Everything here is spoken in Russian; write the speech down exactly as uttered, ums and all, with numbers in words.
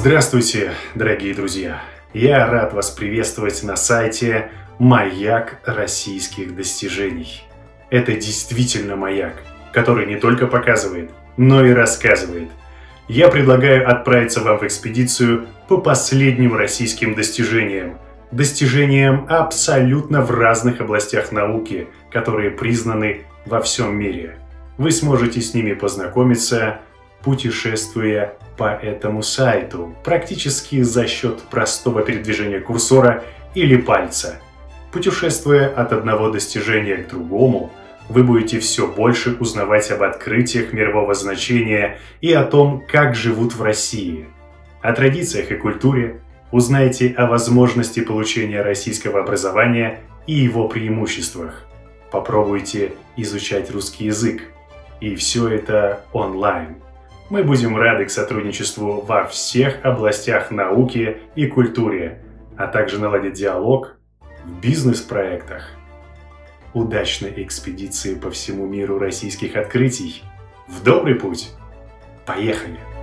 Здравствуйте, дорогие друзья! Я рад вас приветствовать на сайте «Маяк российских достижений». Это действительно маяк, который не только показывает, но и рассказывает. Я предлагаю отправиться вам в экспедицию по последним российским достижениям. Достижениям абсолютно в разных областях науки, которые признаны во всем мире. Вы сможете с ними познакомиться, путешествуя по этому сайту, практически за счет простого передвижения курсора или пальца. Путешествуя от одного достижения к другому, вы будете все больше узнавать об открытиях мирового значения и о том, как живут в России. О традициях и культуре узнаете о возможности получения российского образования и его преимуществах. Попробуйте изучать русский язык. И все это онлайн. Мы будем рады к сотрудничеству во всех областях науки и культуре, а также наладить диалог в бизнес-проектах. Удачной экспедиции по всему миру российских открытий. В добрый путь! Поехали!